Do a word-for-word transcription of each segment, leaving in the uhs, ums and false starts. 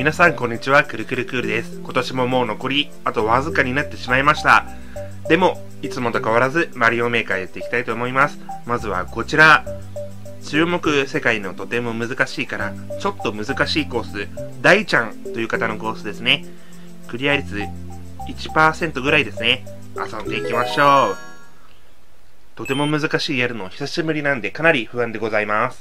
皆さんこんにちは、くるくるクールです。今年ももう残りあとわずかになってしまいました。でもいつもと変わらずマリオメーカーやっていきたいと思います。まずはこちら、注目世界のとても難しいからちょっと難しいコース、大ちゃんという方のコースですね。クリア率 いちパーセント ぐらいですね。遊んでいきましょう。とても難しいやるの久しぶりなんでかなり不安でございます。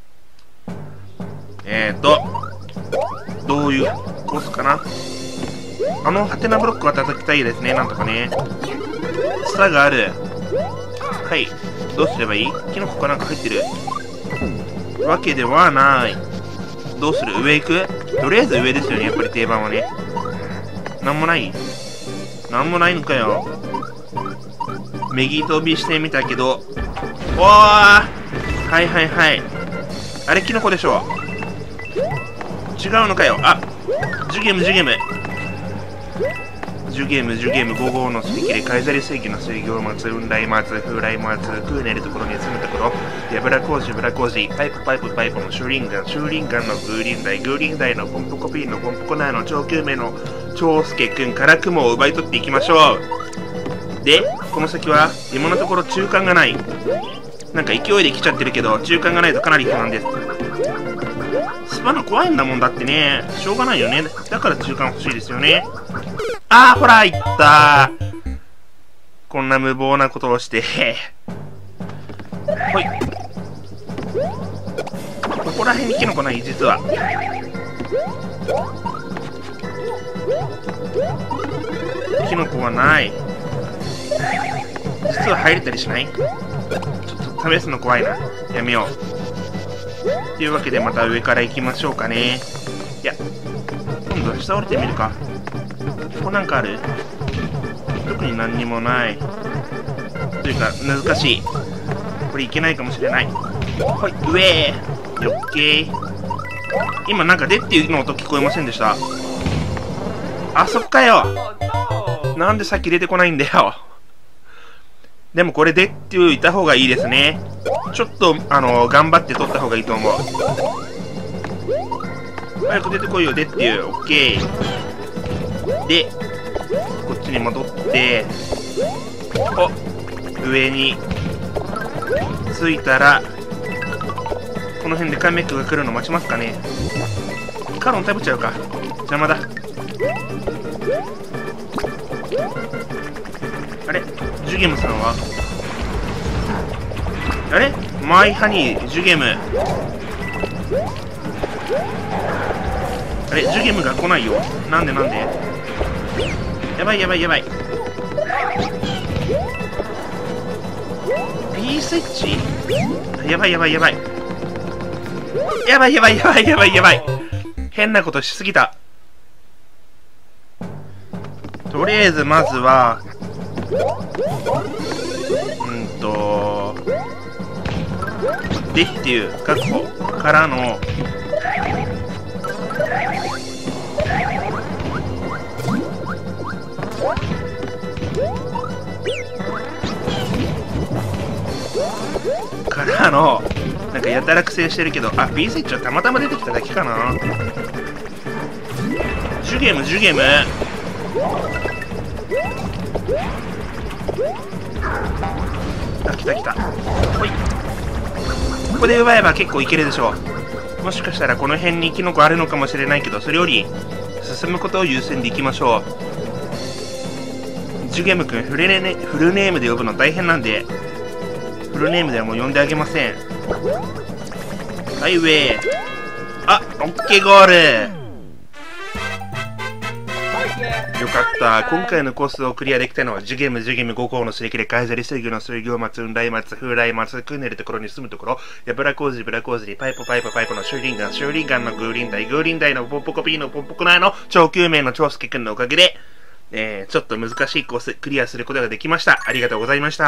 えーとどういうコースかな。あのハテナブロックは叩きたいですね。なんとかね。ツタがある。はい、どうすればいい？キノコかなんか入ってるわけではない。どうする？上行く？とりあえず上ですよね、やっぱり定番はね。なんもない？なんもないのかよ。右飛びしてみたけど、おー、はいはいはい。あれキノコでしょ。違うのかよ。あ、ジュゲームジュゲームジュゲームジュゲームご号の水切れ、カイザリ正義の水行松、雲来松、風来松、空寝るところに住むところ、やぶら工事、ぶら工事、パイプパイプパイプのシューリンガン、シューリンガンのグーリンダイ、グーリンダイのポンポコピーのポンポコナーの超救命の長介くんから雲を奪い取っていきましょう。で、この先は今のところ中間がない。なんか勢いで来ちゃってるけど、中間がないとかなり不安です。スパナ怖いんだもんだってね。しょうがないよね。だから中間欲しいですよね。あー、ほら、いったー。こんな無謀なことをして。ほい。ここら辺にキノコない、実は。キノコはない。実は入れたりしない？ちょっと試すの怖いな。やめよう。というわけでまた上から行きましょうかね。いや、今度は下降りてみるか。ここなんかある？特に何にもない。というか、難しい。これいけないかもしれない。はい、上へ。オッケー。今なんかでっていうの音聞こえませんでした？あそこかよ。なんでさっき出てこないんだよ。でもこれでって言った方がいいですね。ちょっと、あのー、頑張って取った方がいいと思う。早く出てこいよ、でっていう。オッケー。で、こっちに戻って、お、上に着いたら、この辺でカメックが来るの待ちますかね。カロン食べちゃうか。邪魔だ。あれジュゲムさんはあれマイハニー、ジュゲム。あれジュゲムが来ないよ。なんでなんでやばいやばいやばい。 P スイッチやばいやばいやばいやばいやばいやばいやばいやばい。変なことしすぎた。とりあえずまずはうんとでっていう確保からのからのなんかやたら苦戦してるけど、あ、P スイッチはたまたま出てきただけかな。ジュゲームジュゲームあ、来た来た。ほい。ここで奪えば結構いけるでしょう。もしかしたらこの辺にキノコあるのかもしれないけど、それより進むことを優先でいきましょう。ジュゲム君フルネ、フルネームで呼ぶの大変なんで、フルネームではもう呼んであげません。はい、上。あ、オッケーゴール。よかった。今回のコースをクリアできたのはジュゲムジュゲムご号のすり切れ、カイザリ水魚の水行松、雲来松、風来松、クーネルところに住むところ、やぶら工事ブラ工事、パイプパイプパイプのシューリンガン、シューリンガンのグーリンダイ、グーリンダイのポンポコピーのポンポコナーの超救命の長介くんのおかげで、えー、ちょっと難しいコースクリアすることができました。ありがとうございました。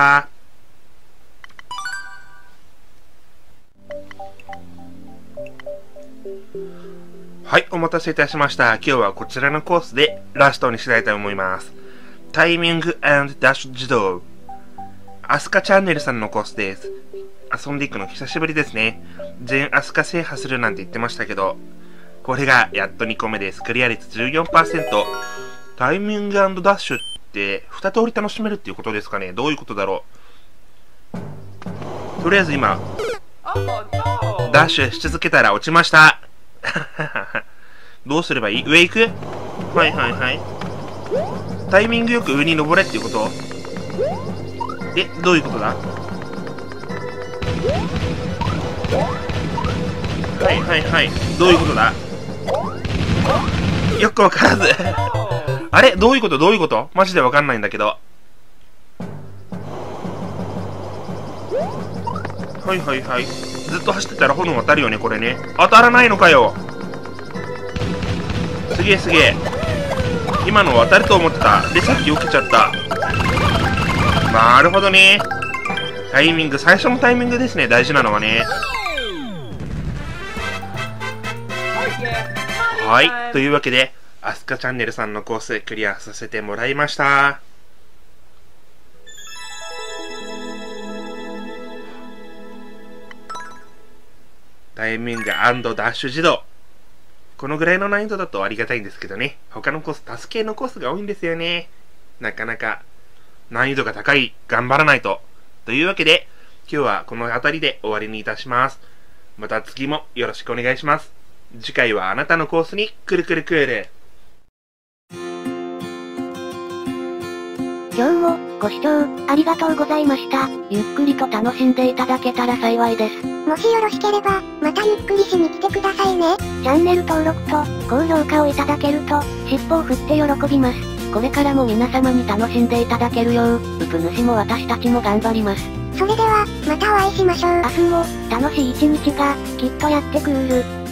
はい、お待たせいたしました。今日はこちらのコースでラストにしたいと思います。タイミング&ダッシュ自動。アスカチャンネルさんのコースです。遊んでいくの久しぶりですね。全アスカ制覇するなんて言ってましたけど、 これがやっとにこめです。クリア率 じゅうよんパーセント。タイミング&ダッシュってに通り楽しめるっていうことですかね。どういうことだろう。とりあえず今、ダッシュし続けたら落ちました。どうすればいい？上行く？はいはいはい。タイミングよく上に登れっていうこと？え、どういうことだ？はいはいはい。どういうことだ？よくわからず。あれ？どういうこと？どういうこと？マジでわかんないんだけど。はいはいはい。ずっと走ってたら炎当たるよね、これね。当たらないのかよ。すげえすげえ。今の当たると思ってた。で、さっき避けちゃった。なるほどね。タイミング、最初のタイミングですね、大事なのはね。はい。というわけで、アスカチャンネルさんのコースクリアさせてもらいました。タイミング&ダッシュ自動。このぐらいの難易度だとありがたいんですけどね。他のコース、タス系のコースが多いんですよね。なかなか難易度が高い。頑張らないと。というわけで、今日はこの辺りで終わりにいたします。また次もよろしくお願いします。次回はあなたのコースにくるくるくる。 今日もご視聴ありがとうございました。ゆっくりと楽しんでいただけたら幸いです。 もしよろしければ、またゆっくりしに来てくださいね。 チャンネル登録と高評価をいただけると、尻尾を振って喜びます。これからも皆様に楽しんでいただけるよう、ウプ主も私たちも頑張ります。 それでは、またお会いしましょう。 明日も楽しい一日がきっとやってくる。